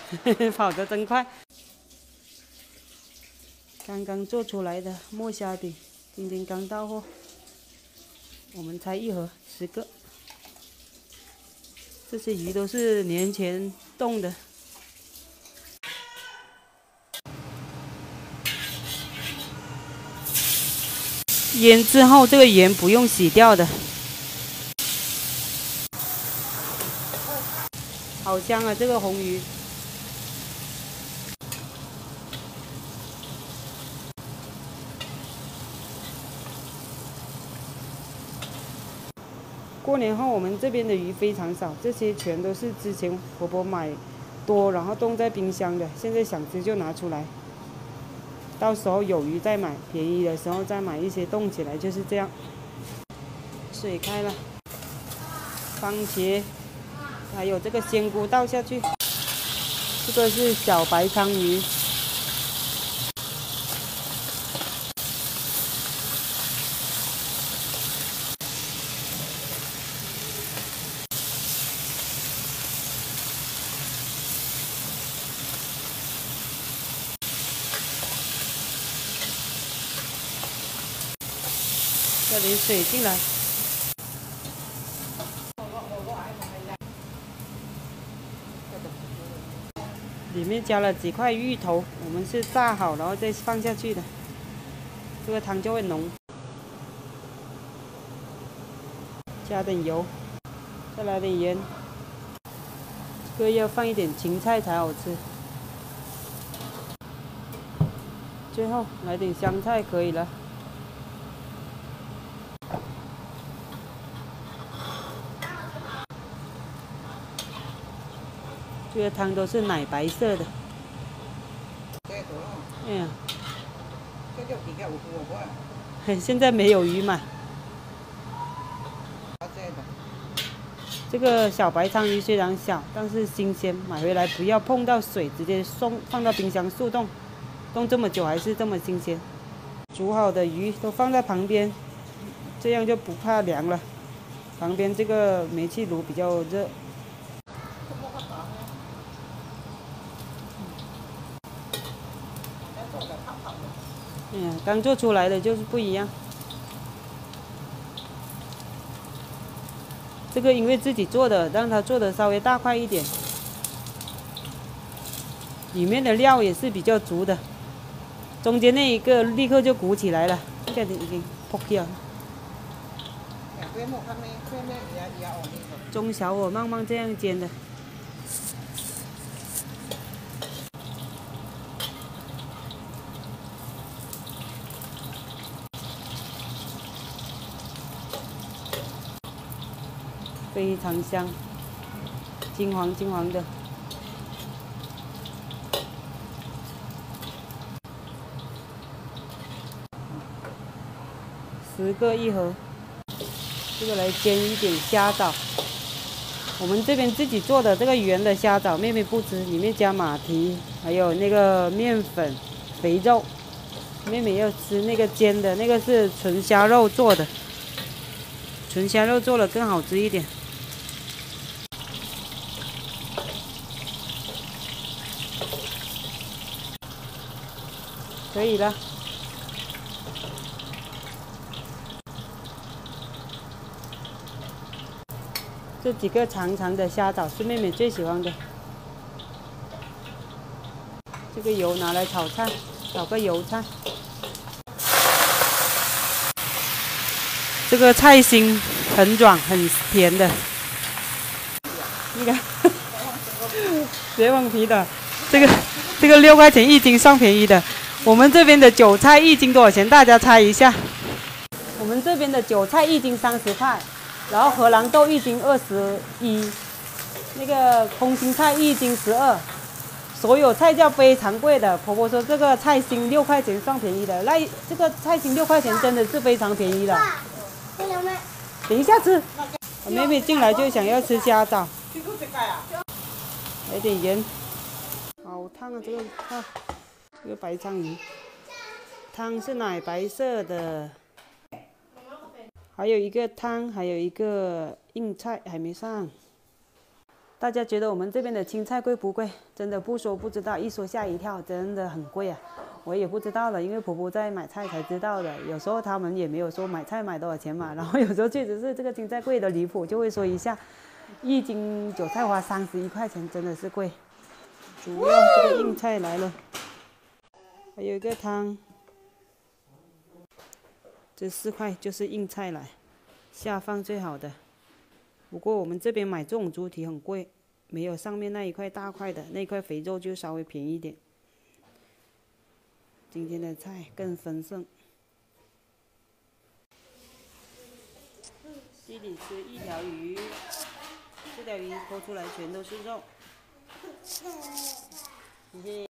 跑得真快。刚刚做出来的墨虾饼，今天刚到货，我们才一盒10个。这些鱼都是年前冻的。腌制后，这个盐不用洗掉的。好香啊，这个红鱼。过年后我们这边的鱼非常少，这些全都是之前婆婆买多，然后冻在冰箱的，现在想吃就拿出来。到时候有鱼再买，便宜的时候再买一些冻起来，就是这样。水开了，番茄，还有这个鲜菇倒下去。这个是小白鲳鱼。加点水进来。里面加了几块芋头，我们是炸好然后再放下去的，这个汤就会浓。加点油，再来点盐，这个要放一点芹菜才好吃。最后来点香菜可以了。这个汤都是奶白色的。嗯。现在没有鱼嘛。这个小白鲳鱼虽然小，但是新鲜，买回来不要碰到水，直接放到冰箱速冻，冻这么久还是这么新鲜。煮好的鱼都放在旁边，这样就不怕凉了。旁边这个煤气炉比较热。刚做出来的就是不一样。这个因为自己做的，让它做的稍微大块一点。里面的料也是比较足的，中间那一个立刻就鼓起来了，这个已经破掉了。中小火慢慢这样煎的。非常香，金黄金黄的。10个一盒，这个来煎一点虾枣。我们这边自己做的这个圆的虾枣，妹妹不吃，里面加马蹄，还有那个面粉、肥肉。妹妹要吃那个煎的，那个是纯虾肉做的，纯虾肉做了更好吃一点。可以了。这几个长长的虾枣是妹妹最喜欢的。这个油拿来炒菜，炒个油菜。这个菜心很软很甜的，那个斜网皮的，这个6块钱1斤算便宜的。我们这边的韭菜1斤多少钱？大家猜一下。我们这边的韭菜1斤30块，然后荷兰豆1斤21，那个空心菜1斤12，所有菜价非常贵的。婆婆说这个菜心6块钱算便宜的，那这个菜心6块钱真的是非常便宜的。等一下吃。我妹妹进来就想要吃虾枣，来点盐。好烫啊，这个烫。这个白鲳鱼，汤是奶白色的，还有一个汤，还有一个硬菜还没上。 大家觉得我们这边的青菜贵不贵？真的不说不知道，一说吓一跳，真的很贵啊！我也不知道了，因为婆婆在买菜才知道的。有时候他们也没有说买菜买多少钱嘛，然后有时候确实是这个青菜贵的离谱，就会说一下。一斤韭菜花31块钱，真的是贵。主要这个硬菜来了，还有一个汤，这4块就是硬菜来，下饭最好的。不过我们这边买这种猪蹄很贵，没有上面那一块大块的，那块肥肉就稍微便宜一点。今天的菜更丰盛。弟弟吃1条鱼，4条鱼剖出来全都是肉。嘿嘿。